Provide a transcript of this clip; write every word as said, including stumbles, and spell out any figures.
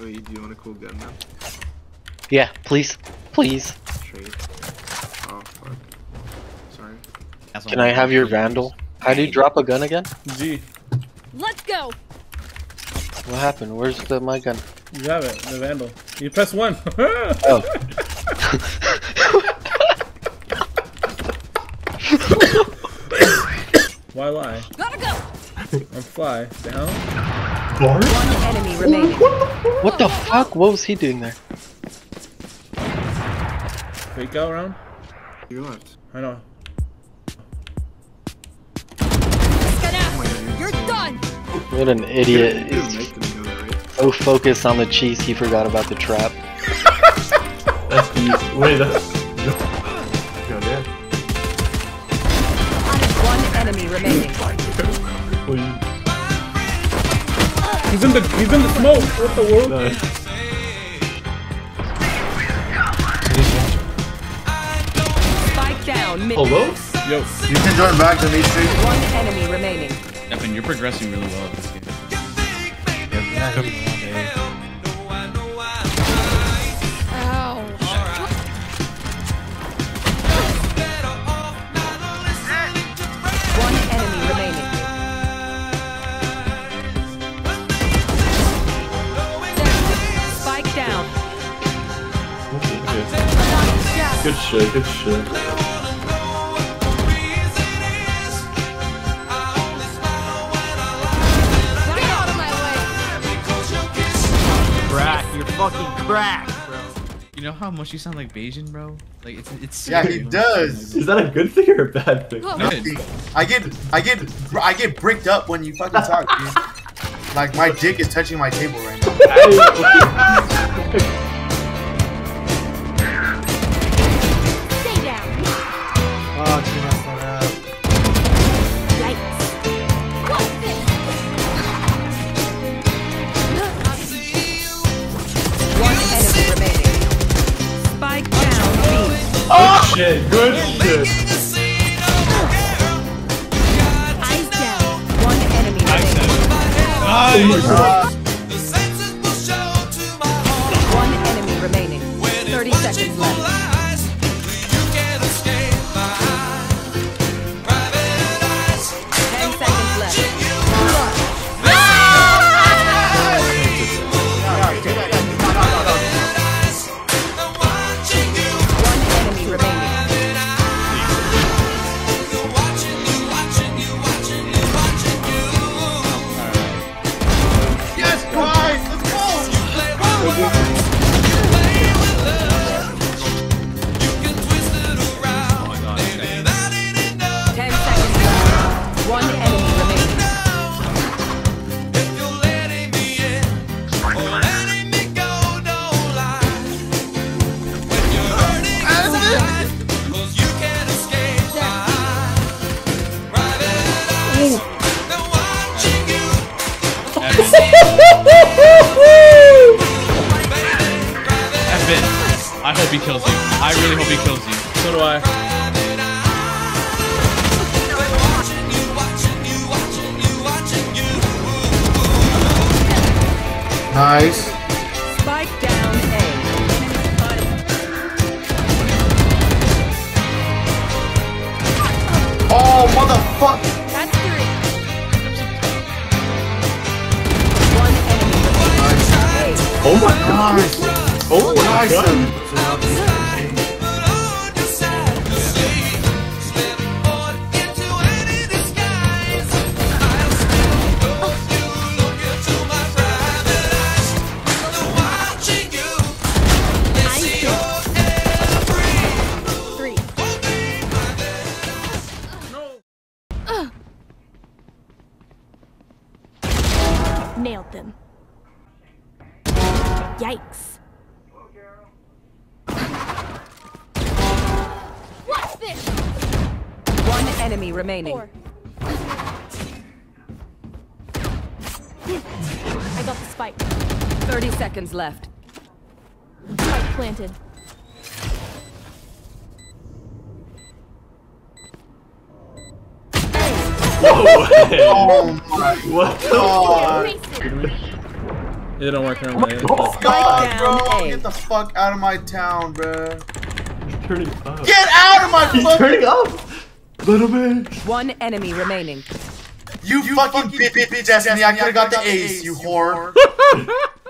Wait, do you want a cool gun now? Yeah, please. Please. Trade. Oh, fuck. Sorry. Can I have your Vandal? How do you drop a gun again? G. Let's go! What happened? Where's the my gun? You have it, the Vandal. You press one. Oh. Why lie? Gotta go! I'm fly. Down. Bard? One enemy remaining. What the fuck? What was he doing there? Fake out round? To your left. I know. You're done! What an idiot. You didn't make them know that, right? So focused on the cheese, he forgot about the trap. That's the wait. That's Go there. One enemy remaining. He's in the he's in the smoke. What the world? nice. Spike down mid. Hello? Yo. You can join back to me, street. One enemy remaining. Evan, you're progressing really well at this game. Ow. One enemy remaining. Spike down. Good shit, good shit. You're fucking crack, bro. You know how much you sound like Bayesian, bro? Like it's it's. Yeah, he does. Is that a good thing or a bad thing? Good. I get, I get, I get bricked up when you fucking talk, dude. Like my dick is touching my table right now. Stay down. Oh, dude, that's not up. Yikes. What's this? One enemy remaining. Spike down B. Oh shit, good shit. Eyes down. One enemy remaining. Nice. One enemy remaining. Thirty seconds left. Ten seconds left. One enemy remaining. Yes, guys, let's go. Ten seconds left. One enemy remaining. Evan, I hope he kills you. I really hope he kills you. So do I. Nice. Spike down A. Oh, motherfucker. That's three. One enemy remaining. Oh my god. Nice. Oh my god. Nice. Three. Nailed them. Yikes. What's this? One enemy remaining. Four. I got the spike. Thirty seconds left. Spike planted. Whoa. Oh my What the god. Wasted. didn't work around my God, down bro, A. get the fuck out of my town, bro. Turning up. Get out of my He's fucking. turning up. Little bit. One enemy remaining. You, fucking bitch, bitch, bitch, Destiny. I could've got the ace, you whore.